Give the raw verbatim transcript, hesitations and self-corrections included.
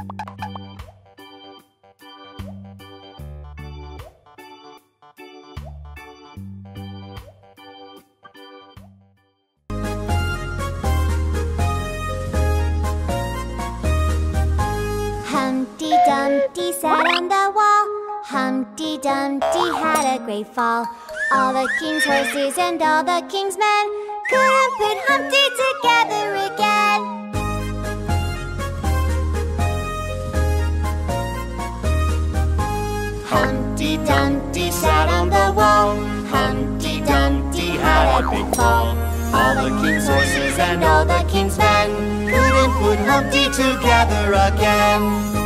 Humpty Dumpty sat on the wall. Humpty Dumpty had a great fall. All the king's horses and all the king's men couldn't put Humpty together again. Humpty Dumpty sat on the wall. Humpty Dumpty had a big fall. All the king's horses and all the king's men couldn't put Humpty together again.